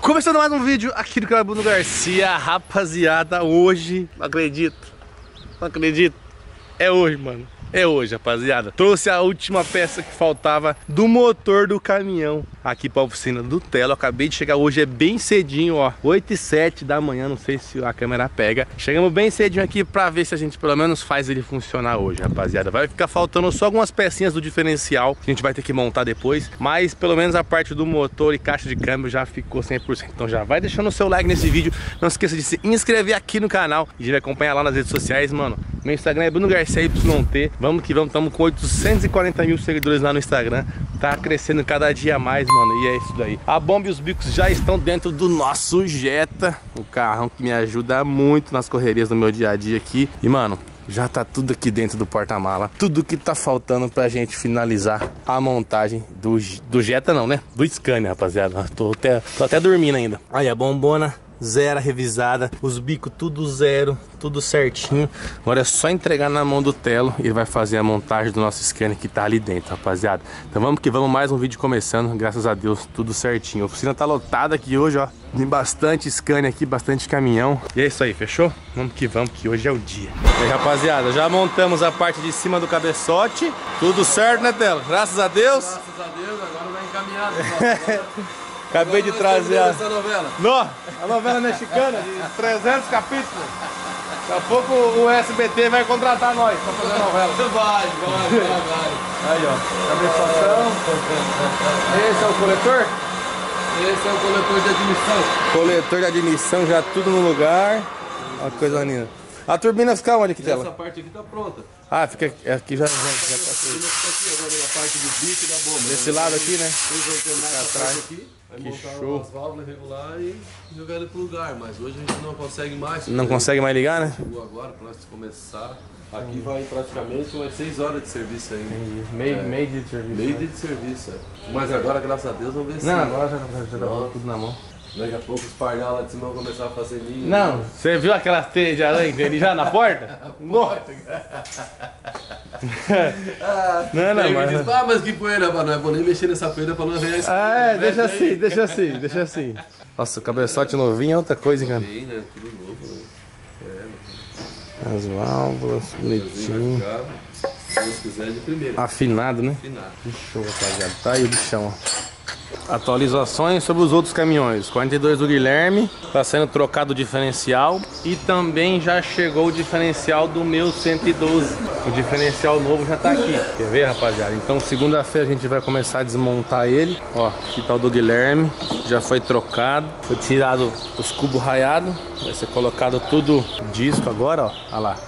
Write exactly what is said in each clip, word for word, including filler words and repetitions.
Começando mais um vídeo aqui do canal Bruno Garcia, rapaziada, hoje, não acredito, não acredito, é hoje, mano. É hoje, rapaziada. Trouxe a última peça que faltava do motor do caminhão aqui pra oficina do Telo. Acabei de chegar hoje, é bem cedinho, ó, oito e sete da manhã, não sei se a câmera pega. Chegamos bem cedinho aqui pra ver se a gente pelo menos faz ele funcionar hoje, rapaziada. Vai ficar faltando só algumas pecinhas do diferencial que a gente vai ter que montar depois, mas pelo menos a parte do motor e caixa de câmbio já ficou cem por cento. Então já vai deixando o seu like nesse vídeo. Não esqueça de se inscrever aqui no canal e de me acompanhar lá nas redes sociais, mano. Meu Instagram é Bruno Garcia Y T. Vamos que vamos, estamos com oitocentos e quarenta mil seguidores lá no Instagram. Tá crescendo cada dia mais, mano. E é isso daí. A bomba e os bicos já estão dentro do nosso Jetta, o carrão que me ajuda muito nas correrias do meu dia a dia aqui. E, mano, já tá tudo aqui dentro do porta-mala. Tudo que tá faltando pra gente finalizar a montagem do, do Jetta, não, né? Do Scania, rapaziada. Tô até, tô até dormindo ainda. Aí a bombona zero revisada, os bicos tudo zero, tudo certinho. Agora é só entregar na mão do Telo e ele vai fazer a montagem do nosso Scania que tá ali dentro, rapaziada. Então vamos que vamos, mais um vídeo começando, graças a Deus, tudo certinho. A oficina tá lotada aqui hoje, ó. Tem bastante Scania aqui, bastante caminhão. E é isso aí, fechou? Vamos que vamos, que hoje é o dia. E aí, rapaziada, já montamos a parte de cima do cabeçote. Tudo certo, né, Telo? Graças a Deus. Graças a Deus, agora vai encaminhado. Acabei de trazer a... essa novela. No, a novela mexicana de trezentos capítulos. Daqui a pouco o S B T vai contratar nós pra fazer a novela. Vai, vai, vai, vai. Aí, ó, cabeçotão. Esse é o coletor? Esse é o coletor de admissão. Coletor de admissão, já tudo no lugar. Olha que coisa linda. A turbina fica onde aqui, Tela? Essa parte aqui tá pronta. Ah, fica aqui, já, já, já A turbina fica aqui agora na parte do bico e da bomba. desse lado aqui, né? Eles vão terminar essa parte aqui. Vai Que montar show. umas válvulas regulares e jogar ele pro lugar. Mas hoje a gente não consegue mais. Não consegue mais ligar, né? Chegou agora pra nós começar. Aqui vai praticamente umas seis horas de serviço aí. Meio, É. meio de serviço. Meio né? dia de serviço. é. Mas agora, graças a Deus, vamos ver se. Não, agora já, já, já tá Não. tudo na mão. Daqui a pouco os pardal lá de cima vão começar a fazer ninho. Não, você viu aquela teia de aranha dele já na porta? Nossa! Não, não, Aí mas... me diz, ah, mas que poeira, rapaz, não é bom nem mexer nessa poeira pra não arranhar esse. Ah, é, deixa assim, deixa assim, deixa assim. Nossa, o cabeçote novinho é outra coisa, hein, cara. Bem, né? Tudo novo, né? As válvulas, bonitinho. Se Deus quiser, de primeira. Afinado, né? Afinado. Que show, rapaziada. Tá aí o bichão, ó. Atualizações sobre os outros caminhões. quarenta e dois do Guilherme, tá sendo trocado o diferencial. E também já chegou o diferencial do meu cento e doze. O diferencial novo já tá aqui. Quer ver, rapaziada? Então segunda-feira a gente vai começar a desmontar ele. Ó, aqui tá o do Guilherme. Já foi trocado. Foi tirado os cubos raiados. Vai ser colocado tudo disco agora, ó. Olha lá.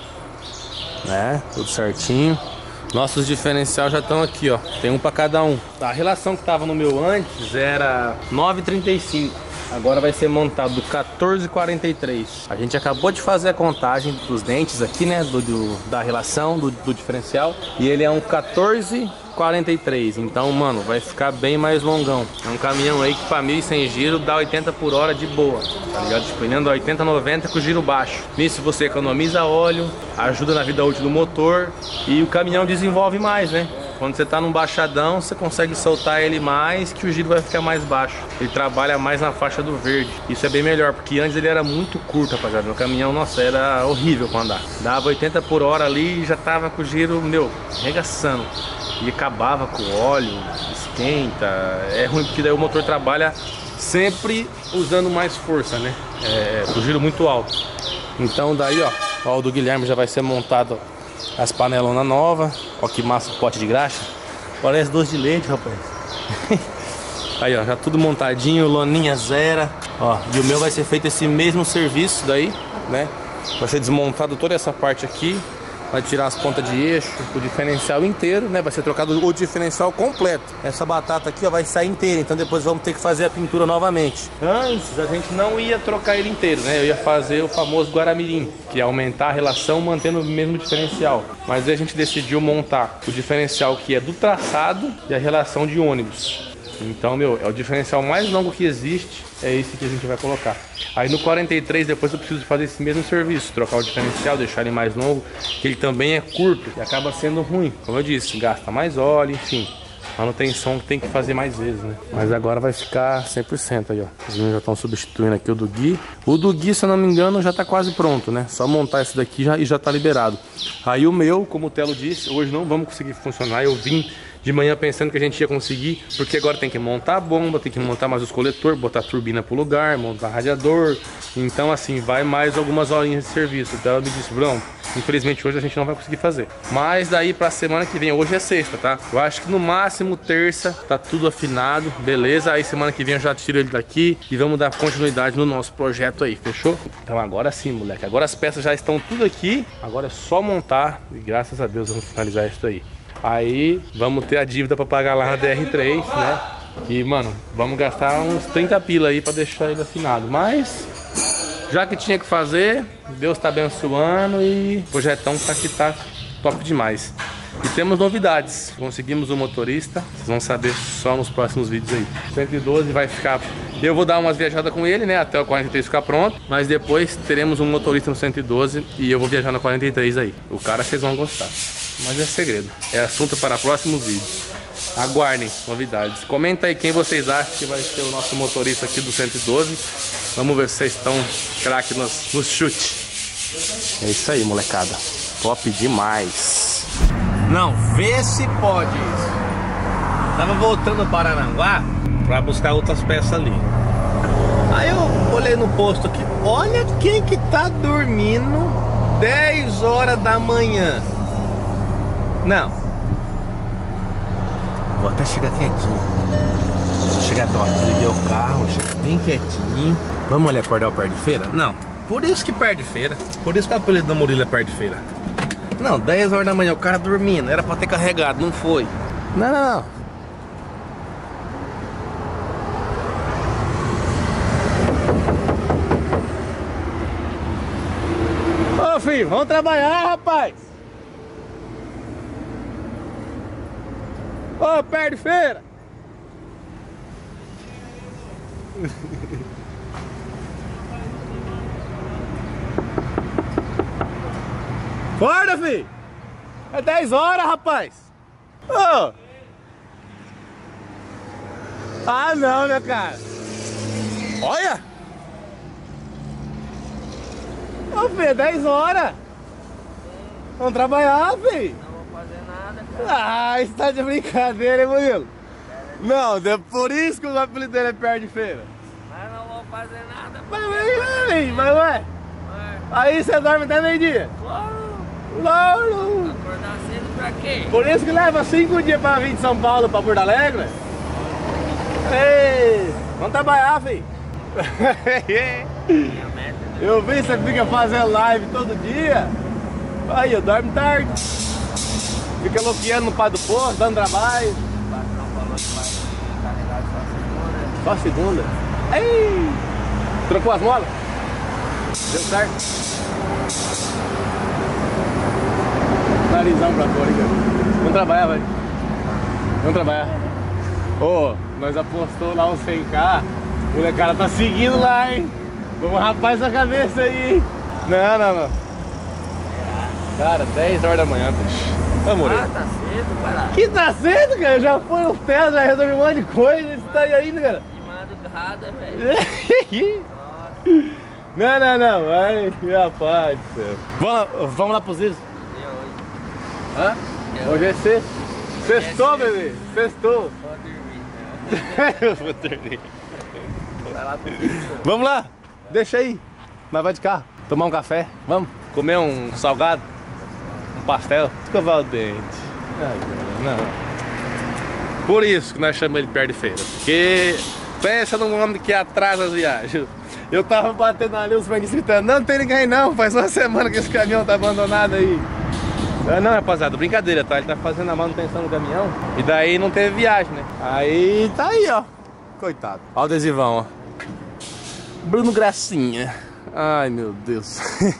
Né? Tudo certinho. Nossos diferenciais já estão aqui, ó. Tem um para cada um. A relação que estava no meu antes era nove e trinta e cinco. Agora vai ser montado do quatorze e quarenta e três. A gente acabou de fazer a contagem dos dentes aqui, né? Do, do da relação do, do diferencial. E ele é um quatorze e quarenta e três. Então, mano, vai ficar bem mais longão. É um caminhão aí que para mil e cem giro dá oitenta por hora de boa. Tá ligado? Dependendo, oitenta, noventa com giro baixo. Nisso você economiza óleo, ajuda na vida útil do motor e o caminhão desenvolve mais, né? Quando você tá num baixadão, você consegue soltar ele mais, que o giro vai ficar mais baixo. Ele trabalha mais na faixa do verde. Isso é bem melhor, porque antes ele era muito curto, rapaziada. Meu caminhão, nossa, era horrível pra andar. Dava oitenta por hora ali e já tava com o giro, meu, arregaçando. E acabava com o óleo, esquenta. É ruim porque daí o motor trabalha sempre usando mais força, né? É, com giro muito alto. Então daí, ó, ó, o do Guilherme já vai ser montado as panelonas novas. Ó que massa o pote de graxa. Parece doce de leite, rapaz. Aí, ó, já tudo montadinho, loninha zero. Ó, e o meu vai ser feito esse mesmo serviço daí, né? Vai ser desmontado toda essa parte aqui. Vai tirar as pontas de eixo, o diferencial inteiro, né? Vai ser trocado o diferencial completo. Essa batata aqui, ó, vai sair inteira. Então depois vamos ter que fazer a pintura novamente. Antes a gente não ia trocar ele inteiro, né? Eu ia fazer o famoso Guaramirim, que é aumentar a relação mantendo o mesmo diferencial. Mas aí a gente decidiu montar o diferencial que é do traçado e a relação de ônibus. Então, meu, é o diferencial mais longo que existe. É esse que a gente vai colocar. Aí no quarenta e três depois eu preciso fazer esse mesmo serviço, trocar o diferencial, deixar ele mais longo, que ele também é curto e acaba sendo ruim. Como eu disse, gasta mais óleo, enfim. manutenção que tem que fazer mais vezes, né? Mas agora vai ficar cem por cento aí, ó. Os meninos já estão substituindo aqui o do Gui. O do Gui, se eu não me engano, já tá quase pronto, né? Só montar esse daqui já, e já tá liberado. Aí o meu, como o Telo disse, hoje não vamos conseguir funcionar. Eu vim de manhã pensando que a gente ia conseguir, porque agora tem que montar a bomba, tem que montar mais os coletores, botar a turbina pro lugar, montar radiador. Então assim, vai mais algumas horinhas de serviço. Então ela me disse, Bruno, infelizmente hoje a gente não vai conseguir fazer. Mas daí pra semana que vem, hoje é sexta, tá? Eu acho que no máximo terça tá tudo afinado, beleza? Aí semana que vem eu já tiro ele daqui e vamos dar continuidade no nosso projeto aí, fechou? Então agora sim, moleque, agora as peças já estão tudo aqui, agora é só montar e graças a Deus vamos finalizar isso aí. Aí vamos ter a dívida pra pagar lá na D R três, né? E, mano, vamos gastar uns trinta pila aí pra deixar ele afinado. Mas, já que tinha que fazer, Deus tá abençoando e o projetão tá aqui, tá top demais. E temos novidades. Conseguimos o motorista. Vocês vão saber só nos próximos vídeos aí. cento e doze vai ficar... Eu vou dar umas viajadas com ele, né? Até o quarenta e três ficar pronto. Mas depois teremos um motorista no cento e doze e eu vou viajar no quarenta e três aí. O cara vocês vão gostar. Mas é segredo. É assunto para próximos vídeos. Aguardem novidades. Comenta aí quem vocês acham que vai ser o nosso motorista aqui do cento e doze. Vamos ver se vocês estão craque nos, nos chutes. É isso aí, molecada. Top demais. Não, vê se pode isso. Tava voltando para Aranguá para buscar outras peças ali. Aí eu olhei no posto aqui. Olha quem que tá dormindo dez horas da manhã. Não. Vou até chegar quietinho. Vou chegar até aqui, liguei o carro, cheguei bem quietinho. Vamos ali acordar o pé de feira? Não. Por isso que perde feira. Por isso que o apelido da Murilo é pé de feira. Não, dez horas da manhã, o cara dormindo. Era pra ter carregado, não foi. Não, não, não. Ô filho, vamos trabalhar, rapaz. Ô, pé de feira. Acorda, filho! É dez horas, rapaz! Oh. Ah, não, né, cara? Olha! Ô, oh, filho, é dez horas! Vamos trabalhar, filho! Não vou fazer nada, cara. Ah, isso tá de brincadeira, hein, Murilo? Não, é por isso que o apelido dele é pé de feira. Mas não vou fazer nada. Mas, mas, mas, ué! Aí você dorme até meio-dia? Claro! Claro! Acordar cedo pra quê? Por isso que leva cinco dias pra vir de São Paulo pra Porto Alegre. Ei, vamos trabalhar, filho. Eu vi você fica fazendo live todo dia. Aí eu dormo tarde. Fica loqueando no pá do posto, dando trabalho. O patrão falou que vai carregar só segunda. Só segunda? Ei! Trocou as molas? Deu certo? Narizão pra fora, cara. Vamos trabalhar, vai. Vamos trabalhar. Ô, oh, nós apostou lá uns cem k. O molecada tá seguindo lá, hein? Vamos rapar essa cabeça aí, hein? Não, não, não. Cara, dez horas da manhã, bicho. Vamos, Ah, tá cedo, cara. Que tá cedo, cara? Já foi no pé, já resolvi um monte de coisa. Você tá aí ainda, cara? De madrugada, velho. Não, não, não. Ai, rapaz do céu. Vamos lá, vamos lá pros isso? E hoje? Hã? Eu... Hoje é sexta. Sextou, bebê? Sextou. Vou dormir, né? Eu vou dormir. Vai lá pro isso. Vamos lá, deixa aí. Nós vai de carro. Tomar um café. Vamos comer um salgado. Um pastel. Escovar o dente. Ai, não. Por isso que nós chamamos ele de pé de feira. Porque pensa num homem que atrasa as viagens. Eu tava batendo ali, os franguinhos gritando, não tem ninguém não, faz uma semana que esse caminhão tá abandonado aí. Não, não, rapaziada, brincadeira, tá? Ele tá fazendo a manutenção do caminhão e daí não teve viagem, né? Aí tá aí, ó. Coitado. Ó o adesivão, ó. Bruno Gracinha. Ai, meu Deus.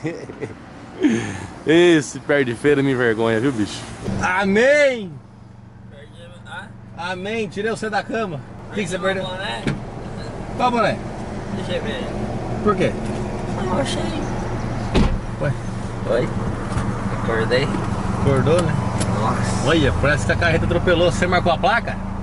Esse pé de feira me envergonha, viu, bicho? Amém! Ah? Amém, tirei você da cama. O que, que você perdeu? Boné? Qual boné? Deixa eu ver. Por quê? Ah, eu achei. Ué, Oi? Acordei. acordou, né? Nossa. Olha, parece que a carreta atropelou. Você marcou a placa?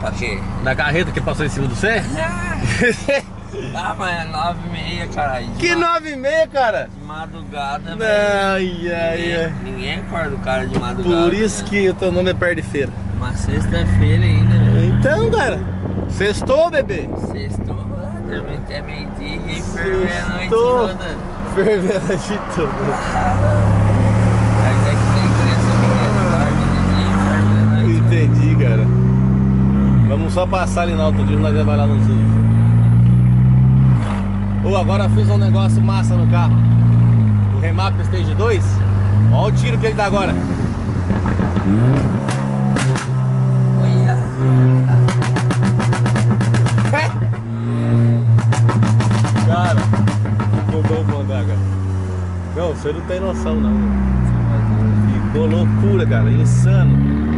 Pra quê? Da carreta que passou em cima do você? Ah, mas é nove e meia, caralho. Que nove e meia, cara? De madrugada, velho. Ai, ai, Ninguém, ai. ninguém acorda o cara de madrugada. Por isso né? que o teu nome é Pé de Feira. Uma sexta-feira ainda, velho. Então, cara, sextou, bebê. Sextou, também até meio-dia e fervendo a noite Sextou. toda. Fervendo a noite toda. Mas é que tem criança pequena, dorme de dia e fervendo a noite. Entendi, cara. Vamos só passar ali na outro dia, nós vamos lá no sul. Ô, agora eu fiz um negócio massa no carro. O Remap Stage dois. Olha o tiro que ele dá agora. Olha. Cara, ficou bom pra andar, cara. Não, você não tem noção, não. Ficou loucura, cara. Insano.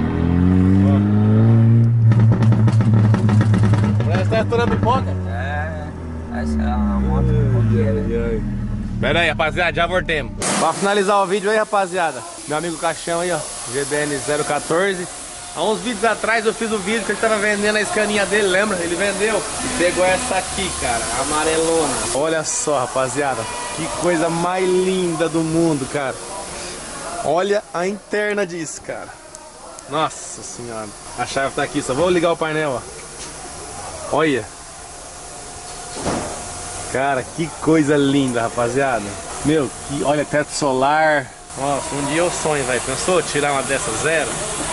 Ó. Parece que tá estourando pipoca. É, essa é uma moto pipoqueira. Pera aí, rapaziada, já voltemos. Pra finalizar o vídeo aí, rapaziada, meu amigo Caixão aí, ó, G B N zero quatorze. Há uns vídeos atrás eu fiz um vídeo que ele tava vendendo a escaninha dele, lembra? Ele vendeu e pegou essa aqui, cara, amarelona. Olha só, rapaziada, que coisa mais linda do mundo, cara. Olha a interna disso, cara. Nossa senhora. A chave tá aqui, só vou ligar o painel, ó. Olha. Cara, que coisa linda, rapaziada. Meu, que, olha, teto solar. Nossa, um dia eu sonho, velho. Pensou tirar uma dessas zero?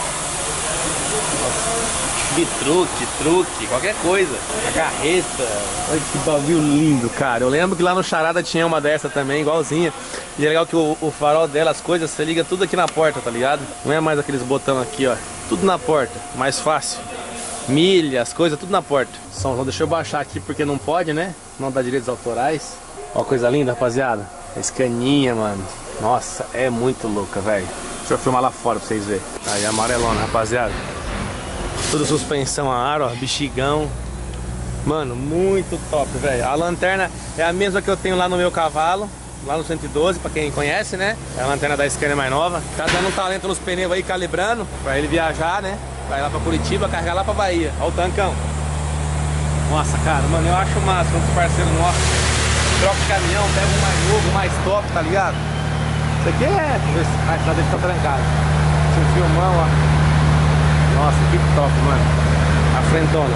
Nossa, de truque, truque, qualquer coisa. A carreta. Olha que bagulho lindo, cara. Eu lembro que lá no Charada tinha uma dessa também, igualzinha. E é legal que o, o farol dela, as coisas, você liga tudo aqui na porta, tá ligado? Não é mais aqueles botão aqui, ó. Tudo na porta, mais fácil. Milha, as coisas, tudo na porta. Só deixa eu baixar aqui porque não pode, né? Não dá direitos autorais. Ó, coisa linda, rapaziada. A escaninha, mano. Nossa, é muito louca, velho. Deixa eu filmar lá fora pra vocês verem. Aí, amarelona, rapaziada. Tudo suspensão a ar, ó, bexigão. Mano, muito top, velho. A lanterna é a mesma que eu tenho lá no meu cavalo, lá no cento e doze, pra quem conhece, né? É a lanterna da Scania mais nova. Tá dando um talento nos pneus aí, calibrando, pra ele viajar, né? Vai lá pra Curitiba, carregar lá pra Bahia. Ó o tancão. Nossa, cara, mano, eu acho massa quando os parceiros nossos troca de caminhão, pega um mais novo, mais top, tá ligado? Isso aqui é... Ah, essa dele tá trancada. Esse filmão, ó. Nossa, que top, mano. A frentona.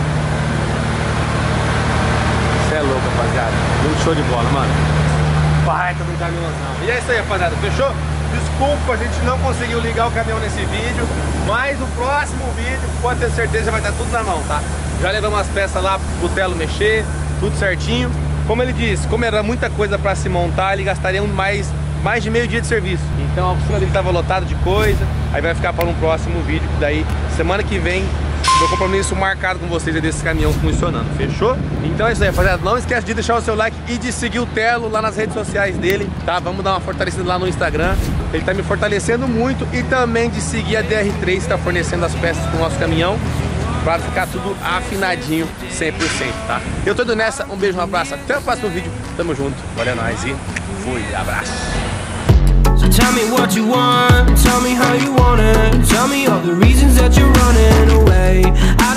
Isso é louco, rapaziada. Muito show de bola, mano. Baita de um caminhãozão. E é isso aí, rapaziada, fechou? Desculpa, a gente não conseguiu ligar o caminhão nesse vídeo, mas o próximo vídeo, pode ter certeza, vai estar tudo na mão, tá? Já levamos as peças lá pro Telo mexer, tudo certinho. Como ele disse, como era muita coisa pra se montar, ele gastaria mais, mais de meio dia de serviço. Então a oficina dele tava lotada de coisa, aí vai ficar para um próximo vídeo, que daí, semana que vem, meu compromisso marcado com vocês é desse caminhão funcionando, fechou? Então é isso aí, rapaziada. Não esquece de deixar o seu like e de seguir o Telo lá nas redes sociais dele, tá? Vamos dar uma fortalecida lá no Instagram. Ele tá me fortalecendo muito. E também de seguir a D R três, que tá fornecendo as peças pro nosso caminhão, pra ficar tudo afinadinho cem por cento, tá? Eu tô indo nessa, um beijo, um abraço, até o próximo vídeo. Tamo junto, valeu, nóis e fui, abraço. So tell me what you want, tell me how you want it, tell me all the reasons that you're running away. I